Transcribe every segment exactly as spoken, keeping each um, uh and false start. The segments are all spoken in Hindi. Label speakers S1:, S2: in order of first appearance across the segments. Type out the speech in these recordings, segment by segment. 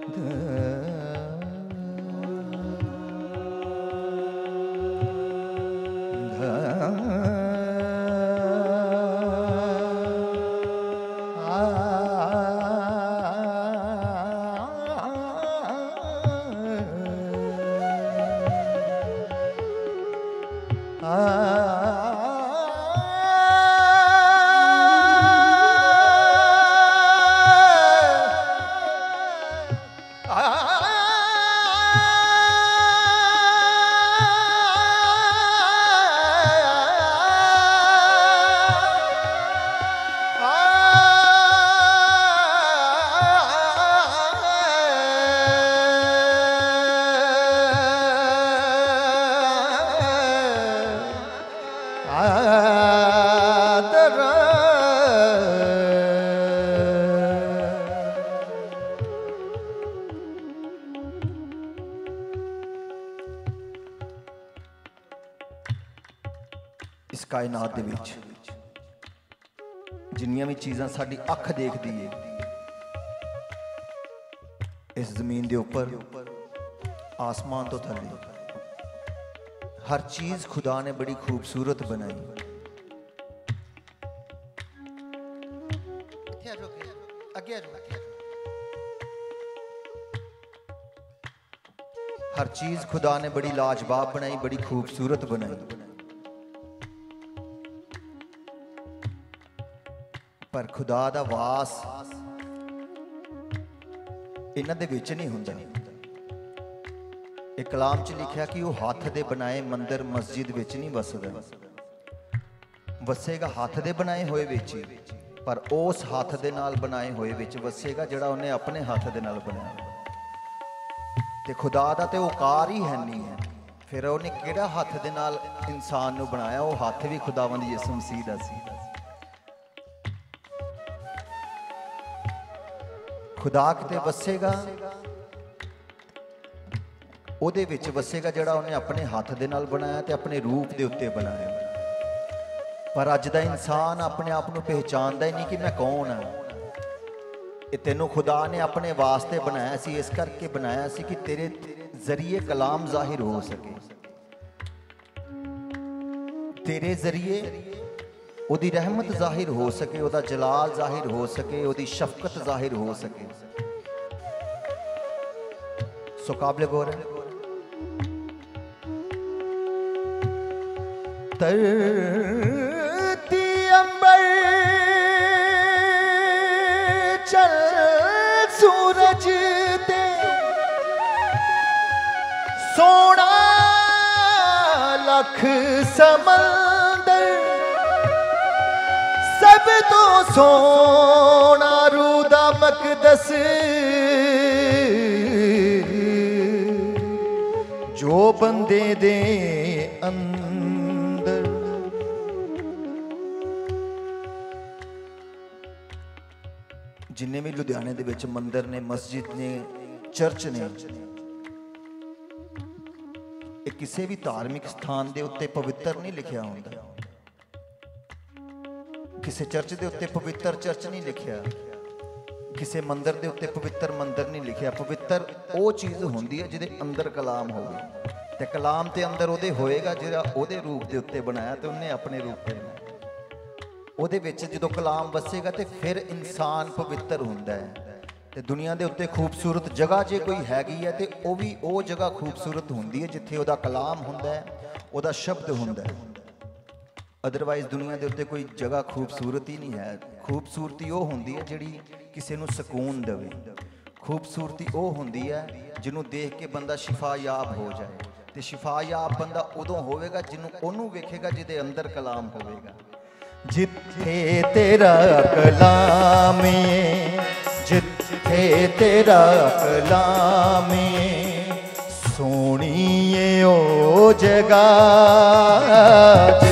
S1: इस कायनात दे विच जिन्नियां भी चीज़ां साडी अख देखदी है, इस जमीन दे उपर, आसमान तो थले, हर चीज़ खुदा ने बड़ी खूबसूरत बनाई। हर चीज़ खुदा ने बड़ी लाजवाब बनाई, बड़ी खूबसूरत बनाई। पर खुदा दा वास इन्हां दे विच नहीं हुंदा। एक कलाम च लिखिया कि वह हाथ दे बनाए मंदिर मस्जिद विच नहीं वसदा, वसेगा हाथ दे बनाए होए विच, पर उस हाथ दे नाल बनाए होए विच वसेगा जिहड़ा उन्हें अपने हाथ दे नाल बनाया। ते खुदा दा ते औकार ही है नहीं है, फिर उन्हें किहड़ा हाथ दे नाल इंसान नूं बनाया? वो हाथ भी खुदावंद यसू मसीह दा सी। खुदा किते वसेगा, उहदे विच वसेगा जिहड़ा उन्हें अपने हाथ दे नाल बनाया ते अपने रूप दे उत्ते बनाया। पर अज दा इंसान अपने आप नूं पहचानदा ही नहीं कि मैं कौन हां। ये तेनों खुदा ने अपने वास्ते बनाया सी, इस करके बनाया सी कि तेरे जरिए कलाम जाहिर हो सके, तेरे जरिए उदी रहमत जाहिर हो सके, उदा जलाल जाहिर हो सके, उदी शफकत जाहिर हो सके। सो काबिल गौर है। तरती अंबर चल सूरज ते सोना लख समंदर, सब तो सोना रूदा मकदस जो बंदे दे अंदर। जिन्ने भी लुधियाने दे विच मंदिर ने, मस्जिद ने, चर्च ने, एक किसी भी धार्मिक स्थान दे उत्ते पवित्र नहीं लिखिया होंदा। किसी चर्च दे उत्ते पवित्र चर्च नहीं लिखिया, किसी मंदिर दे उत्ते पवित्र मंदिर नहीं लिखिया। पवित्र वो चीज़ होंदी है जिहदे अंदर कलाम होवे, ते कलाम ते अंदर उहदे होएगा जिहड़ा उहदे रूप दे उत्ते बनाया ते उन्हें अपने रूप ते बनाया। उहदे विच जदों कलाम वसेगा ते फिर इंसान पवित्र हुंदा है। ते दुनिया दे उत्ते खूबसूरत जगह जे कोई हैगी है ते वो भी वो जगह खूबसूरत हुंदी है जिथे उहदा कलाम हुंदा है, उहदा शब्द हुंदा है। अदरवाइज दुनिया के उत्ते कोई जगह खूबसूरत ही नहीं है। खूबसूरती वो होंदी है जिहड़ी किसी नूं सकून देवे, खूबसूरती वो होंदी है जिन्हों देख के बंदा शिफायाब हो जाए। तो शिफायाब बंदा उदों होवेगा जिन्हों ओनू वेखेगा जिहदे अंदर कलाम होवेगा। जिथे तेरा कलाम है, जिथे तेरा कलाम है, सोहणीए ओ जगह।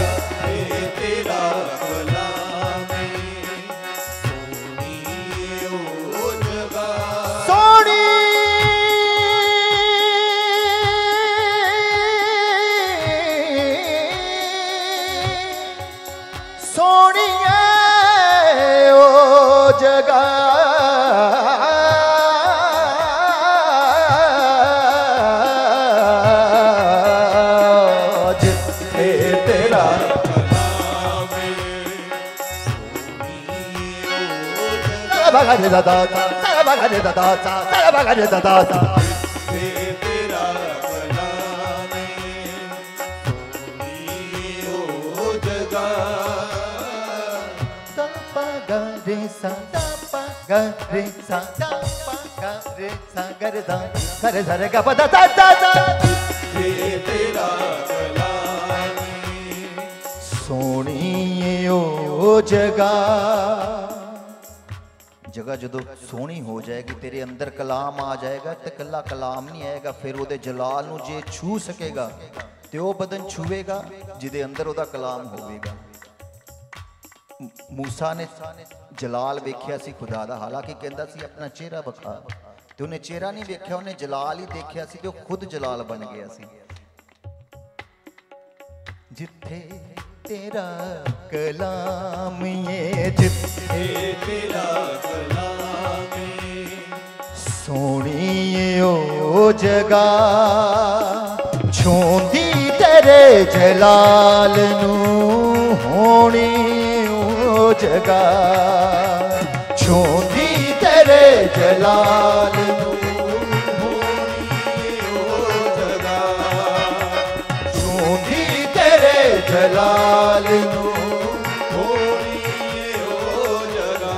S1: रे दा दा सा सा गा रे दा दा सा सा गा रे दा दा सा
S2: तेरा कलाम सोनी ओ जगा
S1: सा पा गा रे सा सा पा गा रे सा सा पा गा रे सा गा रे दा सा रे सा रे गा पा दा दा दा दा
S2: तेरा कलाम
S1: सोनी ओ जगा जगह जो सोहनी हो जाएगी तेरे अंदर कलाम आ जाएगा तो कला कलाम नहीं आएगा फिर वो जलाल नूं जे छू सकेगा तो वह बदन छूएगा जिदे अंदर वो कलाम होवेगा। मूसा ने जलाल वेख्या सी खुदा दा हालांकि कहंदा सी अपना चेहरा विखा ते उन्हें चेहरा नहीं वेख्या उन्हें जलाल ही देखा सी ते खुद जलाल बन गया सी। जिथे तेरा कलाम ये जिथे
S2: तेरा कलाम
S1: सोनी ओ जगा छूंदी तेरे जलाल नू होनी ओ जगा छूंदी तेरे जलाल नू
S2: होनी ओ जगा
S1: छूंदी तेरे जलाल नू
S2: होनी ओ जगा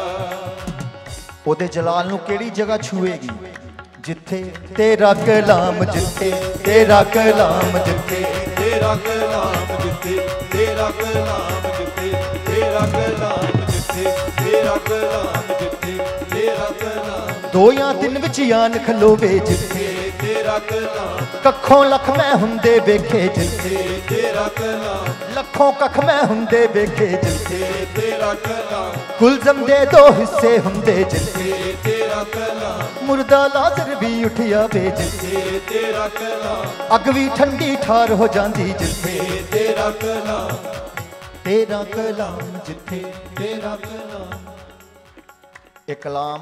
S1: ओदे जलाल नू केड़ी जगह छुएगी जिथे तेरा कलाम जिथे तेरा कलाम जिथे
S2: तेरा कलाम जिथे तेरा कलाम जिथे तेरा कलाम जिथे तेरा कलाम जिथे तेरा कलाम
S1: दो या तीन विच यान खलोवे जिथे
S2: तेरा कलाम
S1: कखों लख मैं हुंदे वेखे जिथे
S2: तेरा कलाम
S1: लखों कख मैं हुंदे वेखे जिथे
S2: तेरा कलाम
S1: गुलजम दे दो हिस्से हुंदे जिथे
S2: तेरा कलाम
S1: मुर्दा लाजर भी उठिया वे जिथे
S2: तेरा कलाम
S1: अग भी ठंडी ठार हो जांदी जिथे
S2: तेरा कलाम
S1: तेरा कलाम जिथे
S2: तेरा कलाम
S1: ये कलाम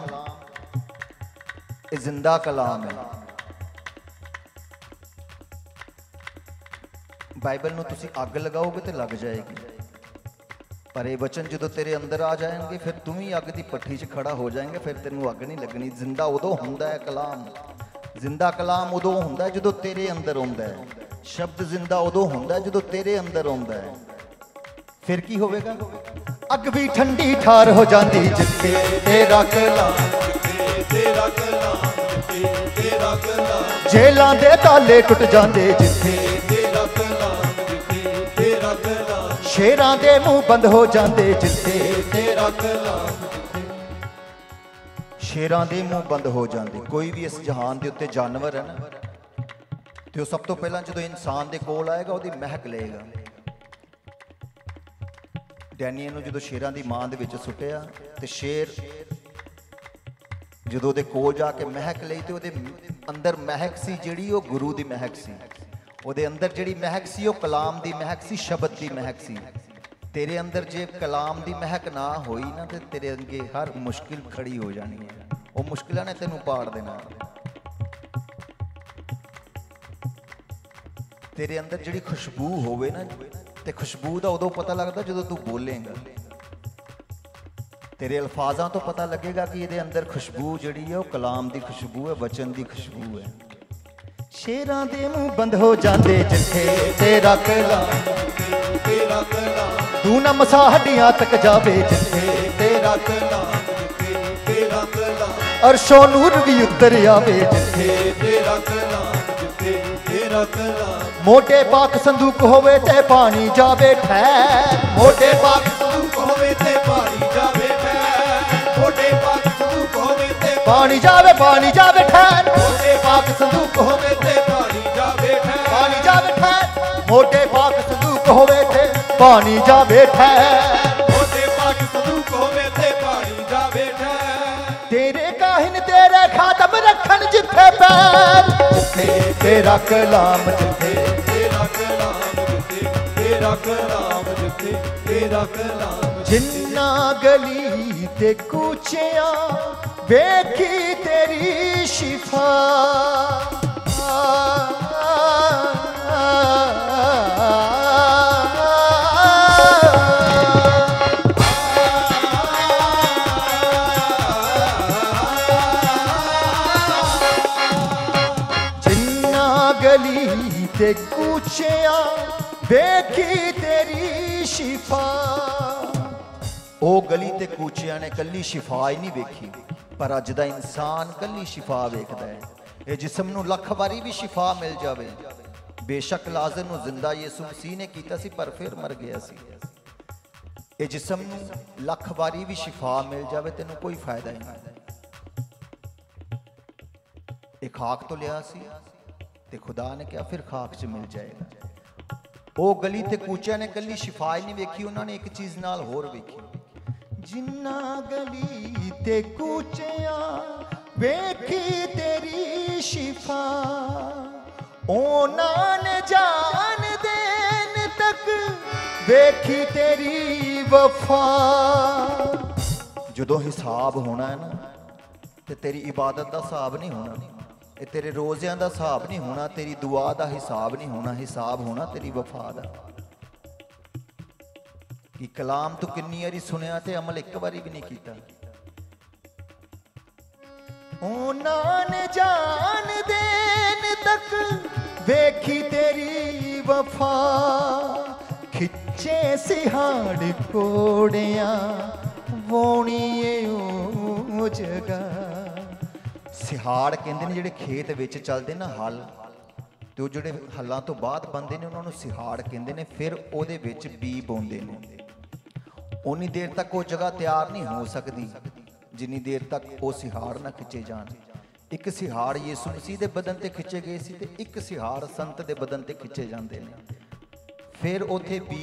S1: ये जिंदा कलाम है। बाइबल नूं तुसी अग लगाओगे तो लग जाएगी पर ये वचन जो तेरे अंदर आ जाएंगे फिर तुम ही अग की भट्ठी च खड़ा हो जाएंगे फिर तेनू अग नहीं लगनी। जिंदा उदों हुंदा है कलाम जिंदा कलाम उदों हुंदा है जो तेरे अंदर आउंदा है। शब्द जिंदा उदों हुंदा है जो तेरे अंदर आउंदा है। फिर की होवेगा अग भी ठंडी ठार हो जाती जिथे तेरा कलाम
S2: तेरा कलाम तेरा कलाम
S1: जेलां दे ताले टुट जाते जिथे
S2: तेरा कलाम तेरा कलाम
S1: शेरां दे मुंह बंद हो जाते जिथे
S2: तेरा कलाम
S1: शेरां दे मुंह बंद हो जाते। कोई भी इस जहान के उत्ते जानवर है ना तो सब तो पहला जो इंसान के कोल आएगा वो महक लेगा। डैनियल नूं जो शेरां की मां दे विच सुटिया तो शेर जो दे कोल जाके महक लई तो वो अंदर महक सी जिहड़ी वो गुरु की महक सी। ਉਹਦੇ अंदर जिहड़ी महक सी वो कलाम की महक सी शब्द की महक सी। तेरे अंदर जे कलाम की महक ना होई ना तो तेरे अगे हर मुश्किल खड़ी हो जानी है। वो मुश्किलों ने तेनों पाड़ देना। तेरे अंदर जिहड़ी खुशबू होवे ना तो खुशबू का उदों पता लगता जो तू बोलेगा। तेरे अल्फाजा तो पता लगेगा कि ये अंदर खुशबू जिहड़ी है वो कलाम की खुशबू है वचन की खुशबू है। शेरां दे मुंह बंद हो जाते जिथे तेरा कलाम
S2: तेरा कलाम
S1: तू ना मसा हड्डियां तक जावे जिथे तेरा
S2: कलाम तेरा कलाम
S1: अरशो नूर भी उतर आवे जिथे
S2: तेरा कलाम तेरा कलाम
S1: मोटे पाक संदूक होवे ते पानी जावे ठहर। मोटे पाक
S2: संदूक होवे ते पानी जावे ठहर। मोटे पाक संदूक होवे ते
S1: पानी जावे पानी जावे ठहर।
S2: मोटे पाक संदूक होवे ते पानी जावे ठहर।
S1: पानी जावे ठहर। मोटे पाक संदूक होवे ते पानी जावे ठहर।
S2: मोटे पाक संदूक होवे ते पानी जावे ठहर।
S1: तेरे काहिन तेरे खातम रखन जिथे पैर जिथे तेरा कलाम जिथे
S2: तेरा कलाम जिथे तेरा कलाम जिथे तेरा कलाम
S1: जिन्ना गली ते कूचियां वेखी तेरी शिफा गली ते कूचिया वेखी तेरी शिफा। ओ गली ते कूचिया ने कली शिफा ही नहीं वेखी, पर अज दा इंसान कली शिफा वेखदा है। ये जिस्म नूं लख वारी भी शिफा मिल जावे, बेशक लाज़र नूं जिंदा यसू मसीह ने कीता सी पर फिर मर गया सी। ये जिस्म नूं लख वारी भी शिफा मिल जावे तेनों कोई फायदा ही नहीं। एक खाक तो लिया सी ते खुदा ने क्या फिर खाक च मिल जाएगा। ओ गली ते कूचिया ने कली शिफा ही नहीं वेखी, उन्होंने एक चीज नाल होर वेखी। जिन्ना गली ते कूचिया वेखी तेरी शिफा, उन्होंने जान देन तक वेखी तेरी वफा। जदों हिसाब होना है ना ते तेरी इबादत का हिसाब नहीं होना, ये तेरे रोज़ियां का हिसाब नहीं होना, तेरी दुआ का हिसाब नहीं होना, हिसाब होना तेरी वफा का। कि कलाम तू किन्नी बारी सुनिया ते अमल एक बारी भी नहीं किया। उन्होंने जान देन तक वेखी तेरी वफा, खिच्चे सिहाड़ कोड़िया वोणीए ओ जगह। सिहाड़ कहते हैं जिहड़े खेत विच चलते ना हल, तो वो जिहड़े हलों तो बाद बनते हैं उन्होंने सिहाड़ कहते हैं। फिर उहदे विच बी बोंदे ने, उन्नी देर तक वो जगह तैयार नहीं हो सकती जिन्नी देर तक वो सिहाड़ ना खिंचे जान। एक सिहाड़ यीशु मसीह के बदन ते खिंचे गए सी ते एक सिहाड़ संत के बदन ते खिंचे जाते हैं। फिर उथे बी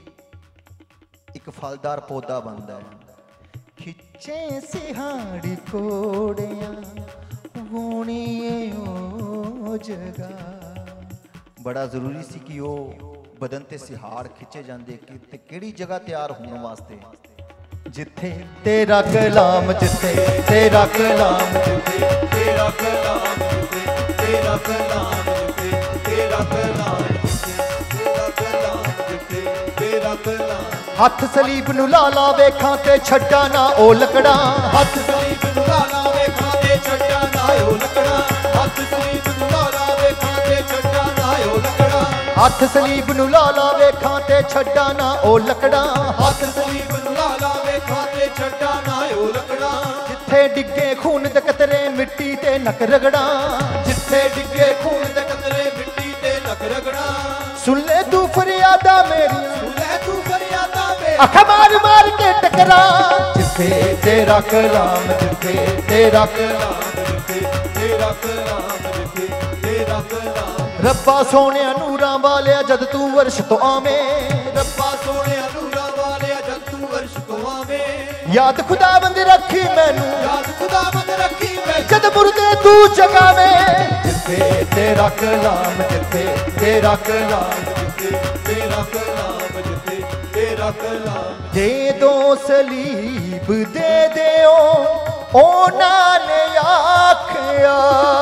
S1: एक फलदार पौधा बनता है। खिच्चे सिहाड़ कोड़िया वोणीए ओ जगह। बड़ा जरूरी सी कि वो बदन ते सिहाड़ खिंचे जाते कि किहड़ी जगह तैयार होने वास्ते, जिथे तेरा कलाम, जिथे तेरा कलाम,
S2: जिथे तेरा कलाम, जिथे तेरा कलाम, जिथे तेरा कलाम, जिथे तेरा कलाम, जिथे तेरा कलाम।
S1: हथ सलीब नूं ला ला वेखां ते छड्डा ना ओ लकड़ा,
S2: हथ सलीब नूं ला ला वेखां ते छड्डा ना ओ लकड़ा, हथ सलीब नूं ला ला वेखां ते छड्डा ना ओ लकड़ा,
S1: हथ सलीब नूं ला ला वेखां ते छड्डा ना ओ लकड़ा,
S2: हथ सलीब नूं ला ला वेखां ते छड्डा ना ओ लकड़ा।
S1: जिथे डिगे खून दे कतरे मिट्टी ते नक रगड़ा,
S2: जिथे डिगे खून दे कतरे मिट्टी ते नक रगड़ा।
S1: सुन ले तू फरियादा मेरी,
S2: सुन ले तू फरियादा मेरी,
S1: अख मार मार के टकरा।
S2: जिथे तेरा कलाम, जिथे तेरा कलाम, जिथे तेरा कलाम, जिथे तेरा कलाम।
S1: रब्बा सोने नूरां वालिया जद तू वर्ष तो आवे,
S2: रब्बा सोने नूरां वालिया जद तू वर्ष तो आवे।
S1: याद खुदाबंद रखी मैनू,
S2: याद खुदाबंद रखी मैं
S1: जद मुर्दे तू जगावे।
S2: जिथे तेरा कलाम, जिथे तेरा कलाम, जिथे तेरा कलाम, जिथे तेरा कलाम।
S1: दे दो सलीब दे दियो ओना ने आखिया,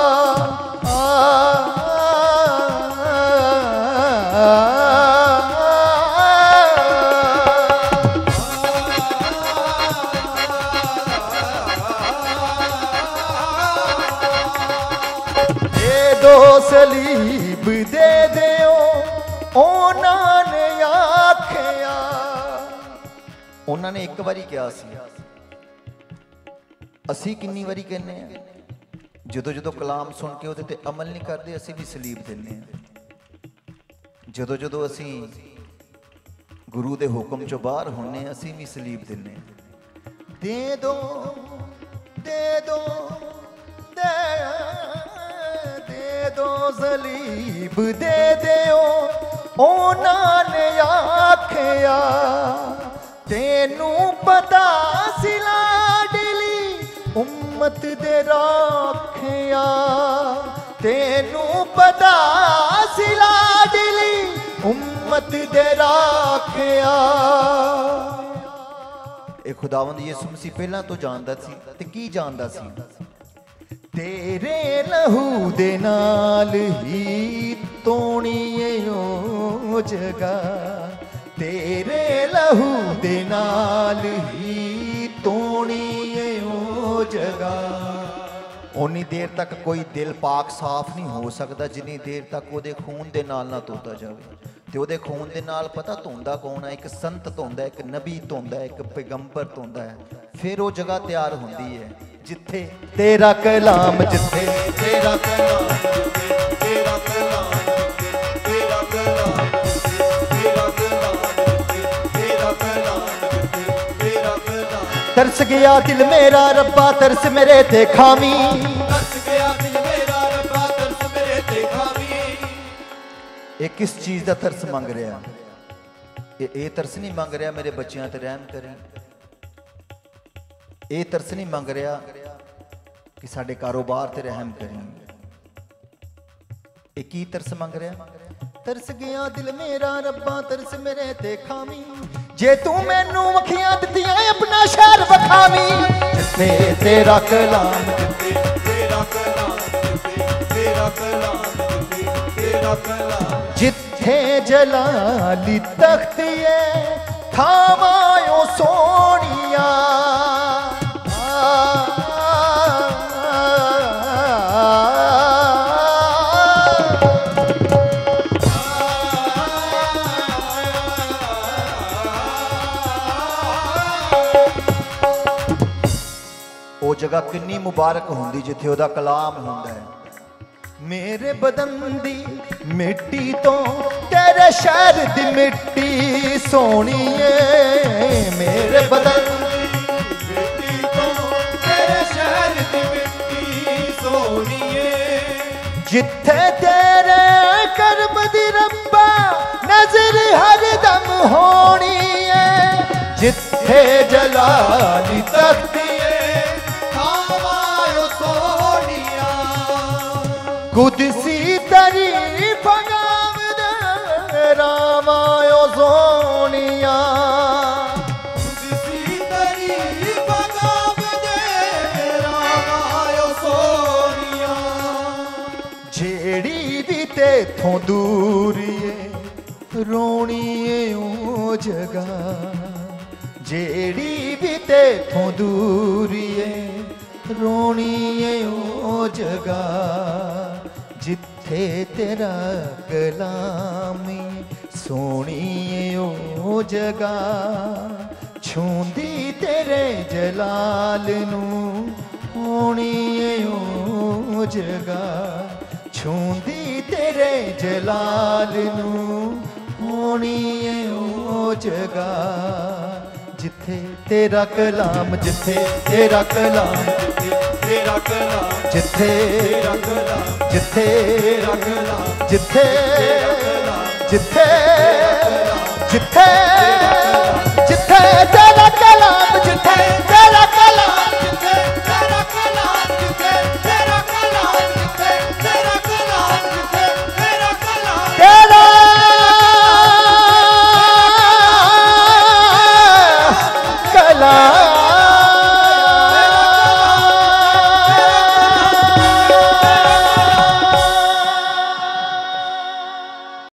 S1: सलीब दे दियो उन्होंने आखिया। उन्होंने एक बारी कहा सी, असी किन्नी बारी कहने हैं जदों जदों कलाम सुन के उहदे ते अमल नहीं करते असी भी सलीब देने हैं। जदों जदों असी गुरु दे हुक्म चों बाहर होने असी भी सलीब देने। दे दो दे दो दे दो सलीब दे दियो उन्होंने आखिया। तेनू पता सिला डिली उम्मत दे राखिया, तेनू पता सिला डिली उम्मत दे राखिया। ये खुदावंद यीशु मसीह पहला तो जानदा सी ते की जानदा सी, तेरे लहू दे नाल ही तोणीए ओ जगह, तेरे लहू दे नाल ही तोणीए ओ जगह। उन्नी देर तक कोई दिल पाक साफ नहीं हो सकता जिन्नी देर तक वो खून के नाल ना धोता जाए। तो वो खून के नाल पता धोंदा कौन है? एक संत धोंदा है, एक नबी धोंदा है, एक पैगंबर धोंदा है। फिर वो जगह तैयार होती है जिथे तेरा कलाम, जिथे
S2: तेरा कलाम, जिथे तेरा कलाम, जिथे तेरा कलाम, तेरा कलाम, तेरा कलाम, तेरा कलाम।
S1: तरस गया दिल मेरा रब्बा तरस मेरे ते खामी,
S2: तरस गया दिल मेरा रब्बा तरस मेरे ते खामी।
S1: ये किस चीज़ का तरस मंग रहा? ये ये तरस नहीं मंग रहा मेरे बच्चों ते रहम करें। ये तरस नहीं मंग रहा कि साडे कारोबार ते रहम करें। ये की तरस मंग रहा? तरस गया दिल मेरा रब्बा तरस मेरे ते खामी, जे तू मैनू अखियां दित्तियां अपना शहर वखावी। जिथे तेरा कलाम,
S2: जिथे तेरा कलाम, जिथे तेरा कलाम, जिथे तेरा कलाम।
S1: जिथे जलाली तख्तिए खावायो सोनिया, वो जगह कितनी मुबारक होंदी जिथे ओदा कलाम होंदा है। मेरे बदन दी मिट्टी तो तेरे शहर दी मिट्टी सोनी है। मेरे बदन
S2: दी मिट्टी तो तेरे शहर दी मिट्टी सोनी है।
S1: जिथे तेरे कर्म दी रब्बा नजर हर दम होनी है। जिथे जलाली तख्ती कुदसी तारीफ गावद रामायो सोनिया।
S2: कुदसी तारीफ गावद रामायो सोनिया।
S1: जेड़ी भी तेथों दूर है रोनी है ओ जगह, जेड़ी भी तेथों दूर है रोनी है ओ जगह। जिथे तेरा कलामी सोनिए ओ जगह, छूंदी तेरे जलाल नू होनिए ओ जगह। छूंदी तेरे जलाल नू होनिए ओ जगह। जिथे तेरा कलाम, जिथे तेरा कलाम,
S2: जिथे तेरा कलाम,
S1: जिथे
S2: तेरा कलाम,
S1: जिथे
S2: तेरा कलाम,
S1: जिथे
S2: तेरा कलाम,
S1: जिथे
S2: तेरा कलाम,
S1: जिथे